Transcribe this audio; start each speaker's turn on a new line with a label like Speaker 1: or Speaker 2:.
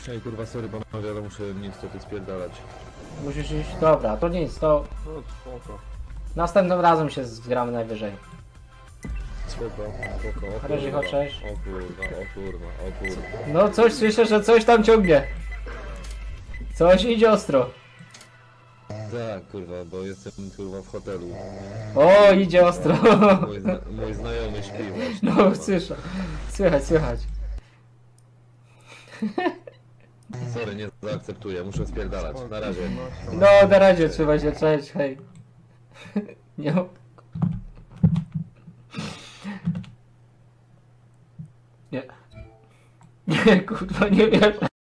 Speaker 1: Ej kurwa, sorry panowie, ale muszę niestety spierdalać.
Speaker 2: Musisz iść? Dobra, to nic, to
Speaker 1: No spoko.
Speaker 2: następnym razem się zgramy najwyżej.
Speaker 1: Spoko. O
Speaker 2: Reżich,
Speaker 1: kurwa,
Speaker 2: cześć.
Speaker 1: o kurwa.
Speaker 2: No coś, słyszę, że coś tam ciągnie. Coś idzie ostro.
Speaker 1: Tak kurwa, bo jestem kurwa w hotelu.
Speaker 2: O, idzie ostro.
Speaker 1: Mój znajomy śpi właśnie.
Speaker 2: No,
Speaker 1: kurwa.
Speaker 2: słyszę. Słychać.
Speaker 1: Sorry, nie zaakceptuję, muszę spierdalać. Na razie.
Speaker 2: No, na razie trzeba się, cześć, hej. Nie. Nie. Nie, kurwa, nie wierzę.